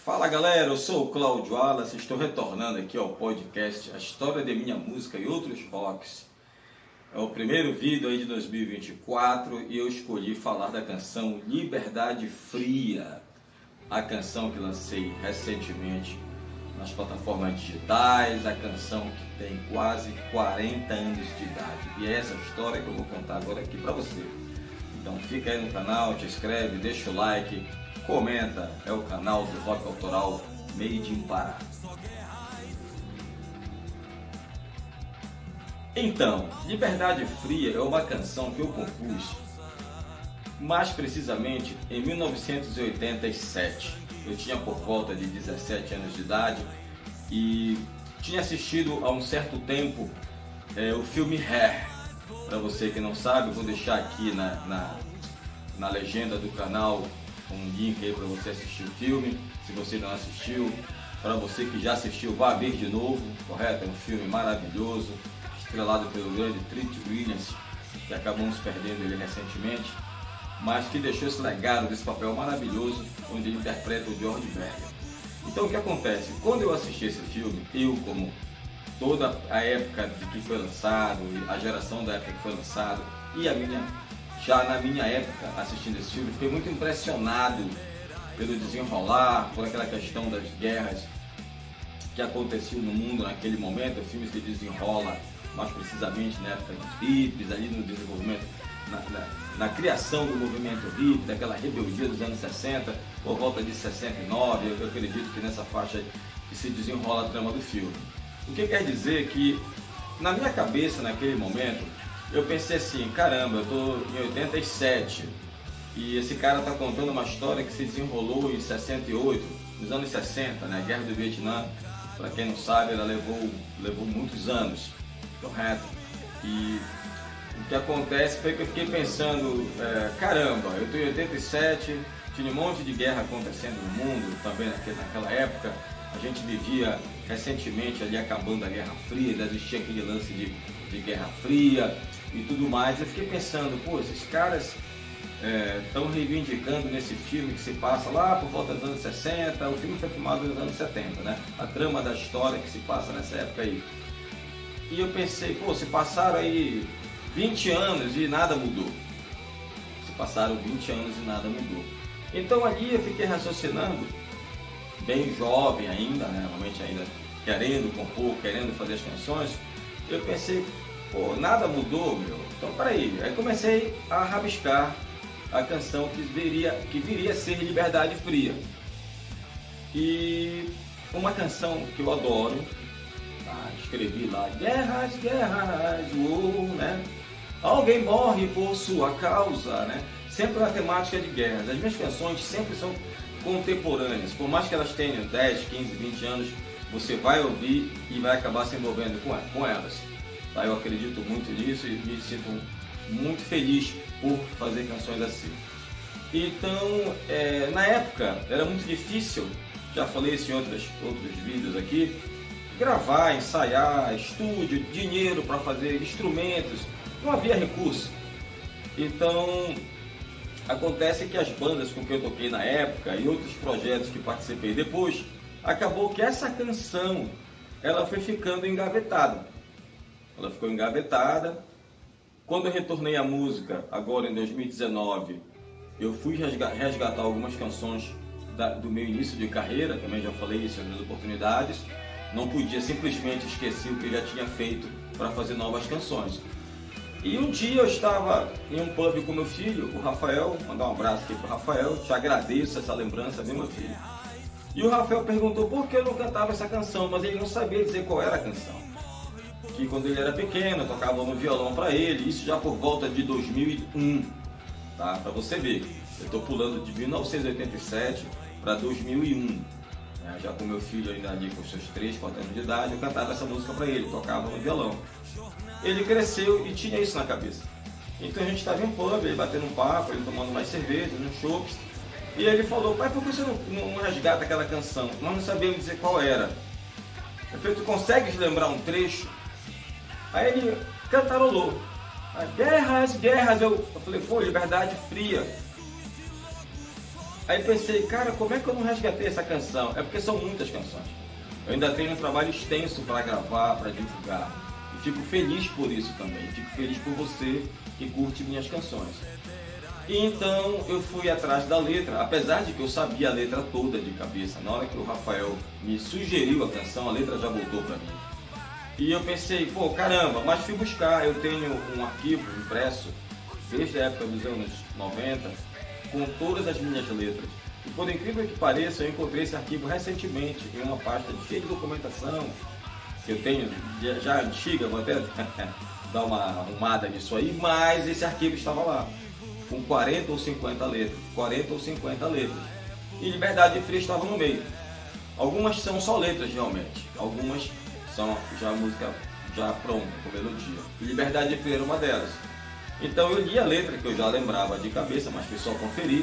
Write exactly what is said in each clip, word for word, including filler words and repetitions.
Fala galera, eu sou o Cláudio Wallace, estou retornando aqui ao podcast A História de Minha Música e Outros Rocks. É o primeiro vídeo aí de dois mil e vinte e quatro e eu escolhi falar da canção Liberdade Fria, a canção que lancei recentemente nas plataformas digitais, a canção que tem quase quarenta anos de idade. E é essa história que eu vou contar agora aqui para você. Então fica aí no canal, te inscreve, deixa o like, comenta, é o canal do rock autoral Made in Pará. Então, Liberdade Fria é uma canção que eu compus, mais precisamente em mil novecentos e oitenta e sete. Eu tinha por volta de dezessete anos de idade e tinha assistido há um certo tempo é, o filme Hair. Para você que não sabe, eu vou deixar aqui na, na, na legenda do canal um link aí para você assistir o filme. Se você não assistiu, para você que já assistiu, vá ver de novo, correto? É um filme maravilhoso, estrelado pelo grande Treat Williams, que acabamos perdendo ele recentemente, mas que deixou esse legado desse papel maravilhoso, onde ele interpreta o George Berger. Então o que acontece? Quando eu assisti esse filme, eu como toda a época de que foi lançado, a geração da época que foi lançado, e a minha, já na minha época assistindo esse filme, fiquei muito impressionado pelo desenrolar, por aquela questão das guerras que aconteciam no mundo naquele momento. O filme se desenrola mais precisamente na época dos hippies, ali no desenvolvimento, na, na, na criação do movimento hippie, daquela rebeldia dos anos sessenta, por volta de sessenta e nove, eu, eu acredito que nessa faixa que se desenrola a trama do filme. O que quer dizer que, na minha cabeça, naquele momento, eu pensei assim, caramba, eu estou em oitenta e sete e esse cara está contando uma história que se desenrolou em sessenta e oito, nos anos sessenta, né? A Guerra do Vietnã, para quem não sabe, ela levou, levou muitos anos, correto? E o que acontece foi que eu fiquei pensando, é, caramba, eu estou em oitenta e sete, tinha um monte de guerra acontecendo no mundo, também naquela época. A gente vivia recentemente ali acabando a Guerra Fria, ainda existia aquele lance de, de Guerra Fria e tudo mais. Eu fiquei pensando, pô, esses caras estão é, reivindicando nesse filme que se passa lá por volta dos anos sessenta, o filme foi filmado nos anos setenta, né? A trama da história que se passa nessa época aí. E eu pensei, pô, se passaram aí vinte anos e nada mudou. Se passaram vinte anos e nada mudou. Então ali eu fiquei raciocinando, bem jovem ainda, né? Realmente ainda querendo compor, querendo fazer as canções, eu pensei, pô, nada mudou, meu. Então peraí, aí comecei a rabiscar a canção que viria, que viria a ser Liberdade Fria. E uma canção que eu adoro, tá? Escrevi lá, guerras, guerras, uou, né? Alguém morre por sua causa, né? Sempre na temática de guerras. As minhas canções sempre são contemporâneas, por mais que elas tenham dez, quinze, vinte anos, você vai ouvir e vai acabar se envolvendo com elas. Tá? Eu acredito muito nisso e me sinto muito feliz por fazer canções assim. Então, é, na época, era muito difícil, já falei isso em outros, outros vídeos aqui, gravar, ensaiar, estúdio, dinheiro para fazer instrumentos, não havia recurso. Então, acontece que as bandas com que eu toquei na época e outros projetos que participei depois, acabou que essa canção ela foi ficando engavetada. Ela ficou engavetada. Quando eu retornei à música, agora em dois mil e dezenove, eu fui resgatar algumas canções da, do meu início de carreira, também já falei isso em outras oportunidades. Não podia simplesmente esquecer o que eu já tinha feito para fazer novas canções. E um dia eu estava em um pub com meu filho, o Rafael, mandar um abraço aqui para o Rafael, te agradeço essa lembrança, viu, meu filho? E o Rafael perguntou por que eu não cantava essa canção, mas ele não sabia dizer qual era a canção. Que quando ele era pequeno, eu tocava no violão para ele, isso já por volta de dois mil e um, tá? Para você ver, eu estou pulando de mil novecentos e oitenta e sete para dois mil e um, né? Já com meu filho ainda ali com seus três, quatro anos de idade, eu cantava essa música para ele, tocava no violão. Ele cresceu e tinha isso na cabeça. Então a gente estava em um pub, ele batendo um papo, ele tomando mais cerveja, uns chopps. E ele falou, pai, por que você não, não resgata aquela canção? Nós não sabíamos dizer qual era. Eu falei, tu consegues lembrar um trecho? Aí ele cantarolou. Guerras, guerras. Eu, eu falei, pô, Liberdade Fria. Aí pensei, cara, como é que eu não resgatei essa canção? É porque são muitas canções. Eu ainda tenho um trabalho extenso para gravar, para divulgar. E fico feliz por isso também. Fico feliz por você que curte minhas canções. E então eu fui atrás da letra, apesar de que eu sabia a letra toda de cabeça. Na hora que o Rafael me sugeriu a canção, a letra já voltou para mim. E eu pensei, pô, caramba, mas fui buscar. Eu tenho um arquivo impresso, desde a época dos anos noventa, com todas as minhas letras. E por incrível que pareça, eu encontrei esse arquivo recentemente em uma pasta cheia de documentação que eu tenho já antiga, vou até dar uma arrumada nisso aí, mas esse arquivo estava lá, com quarenta ou cinquenta letras, quarenta ou cinquenta letras. E Liberdade Fria estava no meio. Algumas são só letras realmente, algumas são já música já pronta, com melodia. E Liberdade Fria era uma delas. Então eu li a letra que eu já lembrava de cabeça, mas fui só conferir.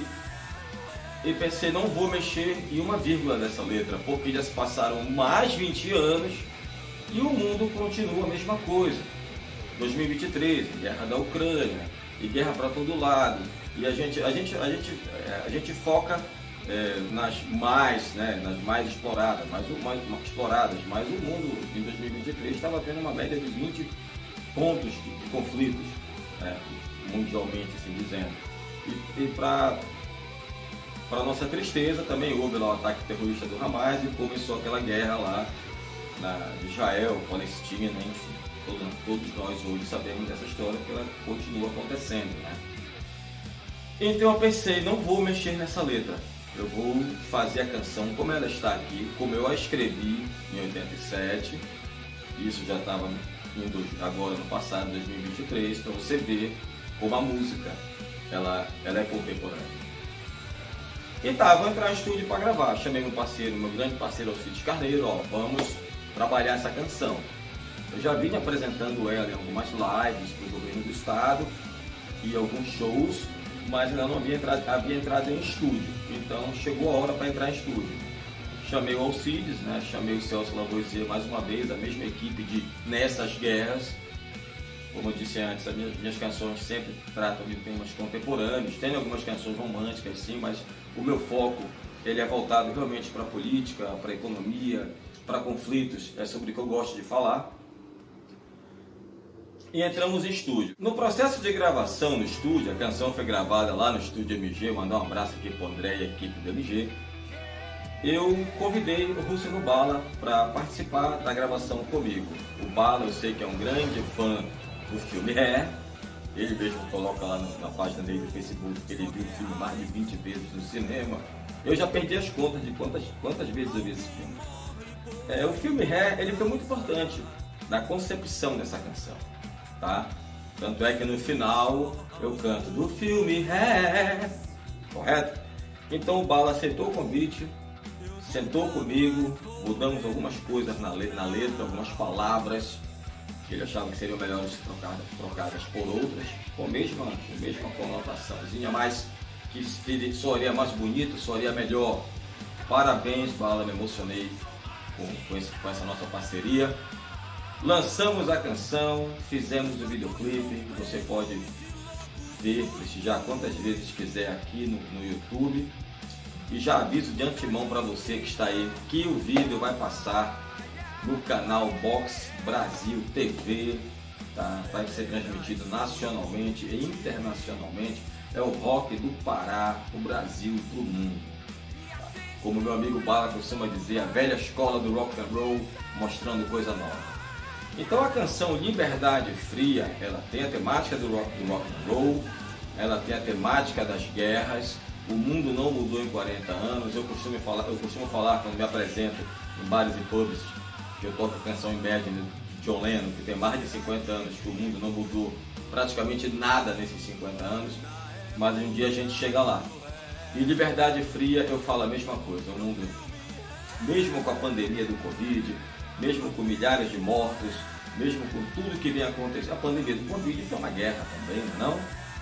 E pensei, não vou mexer em uma vírgula dessa letra, porque já se passaram mais vinte anos e o mundo continua a mesma coisa. dois mil e vinte e três, guerra da Ucrânia, e guerra para todo lado. E a gente, a gente, a gente, a gente foca é, nas mais, né, nas mais exploradas, mais, mais exploradas, mas o mundo em dois mil e vinte e três estava tendo uma média de vinte pontos de, de conflitos. É, mundialmente, assim dizendo. E, e para para nossa tristeza, também houve lá o ataque terrorista do Hamas e começou aquela guerra lá na Israel, Palestina, enfim. Todos, todos nós hoje sabemos dessa história, que ela continua acontecendo, né? Então eu pensei, não vou mexer nessa letra. Eu vou fazer a canção como ela está aqui, como eu a escrevi em oitenta e sete. Isso já estava indo agora no passado, dois mil e vinte e três, para você ver como a música ela, ela é contemporânea. E tá, vou entrar no estúdio para gravar. Chamei meu parceiro, meu grande parceiro Alcides Carneiro, ó, vamos trabalhar essa canção. Eu já vim apresentando ela em algumas lives para o governo do estado e alguns shows, mas ainda não havia entrado, havia entrado em estúdio. Então chegou a hora para entrar em estúdio. Chamei o Alcides, né? Chamei o Celso Lavoisier mais uma vez, a mesma equipe de Nessas Guerras. Como eu disse antes, as minhas, minhas canções sempre tratam de temas contemporâneos. Tem algumas canções românticas, sim, mas o meu foco ele é voltado realmente para a política, para a economia, para conflitos. É sobre o que eu gosto de falar. E entramos em estúdio. No processo de gravação no estúdio, a canção foi gravada lá no estúdio M G. Mandar um abraço aqui para o André e a equipe do M G. Eu convidei o Russo no Bala para participar da gravação comigo. O Bala, eu sei que é um grande fã do filme É. Ele mesmo coloca lá na página dele do Facebook que ele viu o filme mais de vinte vezes no cinema. Eu já perdi as contas de quantas, quantas vezes eu vi esse filme. É, o filme É, ele foi muito importante na concepção dessa canção, tá? Tanto é que no final eu canto do filme É, correto? Então o Bala aceitou o convite, sentou comigo, mudamos algumas coisas na letra, na letra algumas palavras que ele achava que seriam melhores trocadas, trocadas por outras, com a mesma, com a mesma conotaçãozinha, mas que soaria mais bonito, soaria melhor. Parabéns, Bala, me emocionei com, com, esse, com essa nossa parceria. Lançamos a canção, fizemos o videoclipe, que você pode ver, prestigiar quantas vezes quiser aqui no, no YouTube. E já aviso de antemão para você que está aí que o vídeo vai passar no canal Box Brasil T V, tá? Vai ser transmitido nacionalmente e internacionalmente. É o rock do Pará, o Brasil, para o mundo. Tá? Como meu amigo Bala costuma dizer, a velha escola do rock and roll mostrando coisa nova. Então a canção Liberdade Fria, ela tem a temática do rock, do rock and roll, ela tem a temática das guerras. O mundo não mudou em quarenta anos. Eu costumo falar, eu costumo falar quando me apresento em bares e pubs que eu toco a canção Imagine de John Lennon, que tem mais de cinquenta anos, que o mundo não mudou praticamente nada nesses cinquenta anos, mas um dia a gente chega lá. E Liberdade Fria eu falo a mesma coisa. O mundo, mesmo com a pandemia do Covid, mesmo com milhares de mortos, mesmo com tudo que vem acontecendo, a pandemia do Covid foi uma guerra também, não?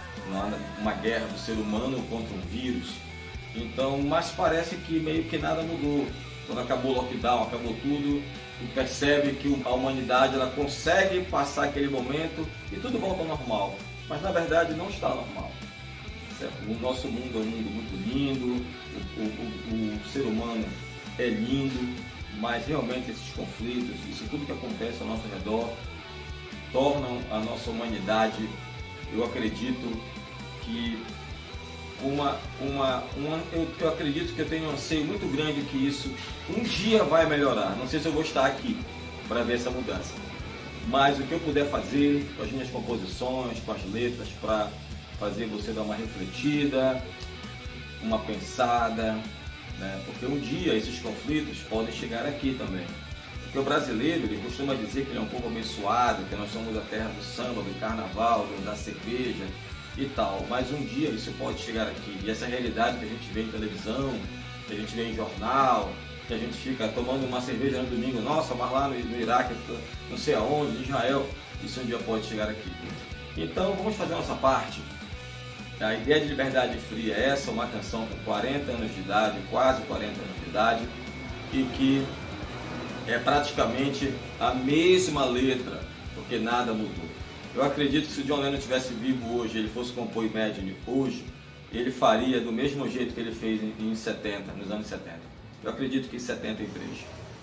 Uma guerra do ser humano contra um vírus. Então, mas parece que meio que nada mudou. Quando acabou o lockdown, acabou tudo, e percebe que a humanidade ela consegue passar aquele momento e tudo volta ao normal. Mas na verdade não está normal. O nosso mundo é um mundo muito lindo, o, o, o, o ser humano é lindo, mas realmente esses conflitos, isso tudo que acontece ao nosso redor, tornam a nossa humanidade, eu acredito que uma, uma, uma eu, eu acredito que eu tenho um anseio muito grande que isso um dia vai melhorar. Não sei se eu vou estar aqui para ver essa mudança, mas o que eu puder fazer com as minhas composições, com as letras, para fazer você dar uma refletida, uma pensada, né? Porque um dia esses conflitos podem chegar aqui também. Porque o brasileiro, ele costuma dizer que ele é um povo abençoado, que nós somos a terra do samba, do carnaval, da cerveja e tal. Mas um dia isso pode chegar aqui. E essa realidade que a gente vê em televisão, que a gente vê em jornal, que a gente fica tomando uma cerveja no domingo, nossa, mas lá no, no Iraque, não sei aonde, em Israel, isso um dia pode chegar aqui. Então vamos fazer a nossa parte. A ideia de Liberdade Fria é essa, uma canção com quarenta anos de idade, quase quarenta anos de idade, e que é praticamente a mesma letra, porque nada mudou. Eu acredito que se o John Lennon estivesse vivo hoje, ele fosse compor Imagine hoje, ele faria do mesmo jeito que ele fez em setenta, nos anos setenta. Eu acredito que em setenta e três.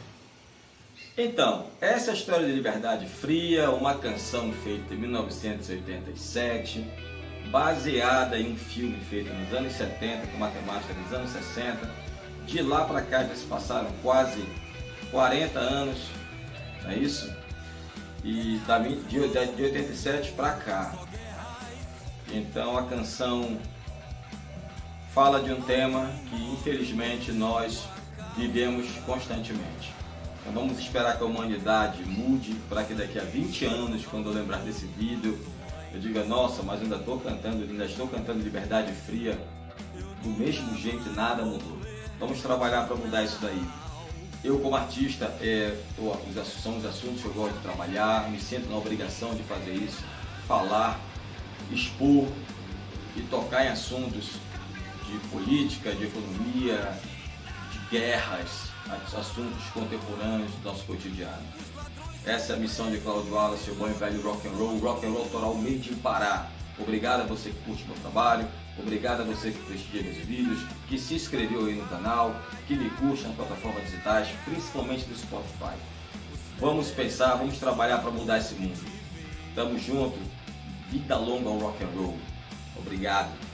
Então, essa é a história de Liberdade Fria, uma canção feita em mil novecentos e oitenta e sete, baseada em um filme feito nos anos setenta, com matemática dos anos sessenta. De lá para cá já se passaram quase quarenta anos, não é isso? E de oitenta e sete para cá. Então a canção fala de um tema que infelizmente nós vivemos constantemente. Então vamos esperar que a humanidade mude para que daqui a vinte anos, quando eu lembrar desse vídeo, eu diga, nossa, mas ainda estou cantando, ainda estou cantando Liberdade Fria do mesmo jeito, nada mudou. Vamos trabalhar para mudar isso daí. Eu, como artista, é, são os assuntos que eu gosto de trabalhar, me sinto na obrigação de fazer isso, falar, expor e tocar em assuntos de política, de economia, de guerras, assuntos contemporâneos do nosso cotidiano. Essa é a missão de Cláudio Wallace, o bom e velho rock and roll, rock and roll autoral made in Pará. Obrigado a você que curte meu trabalho, obrigado a você que prestigia meus vídeos, que se inscreveu aí no canal, que me curte nas plataformas digitais, principalmente do Spotify. Vamos pensar, vamos trabalhar para mudar esse mundo. Tamo junto, vida longa ao rock and roll. Obrigado.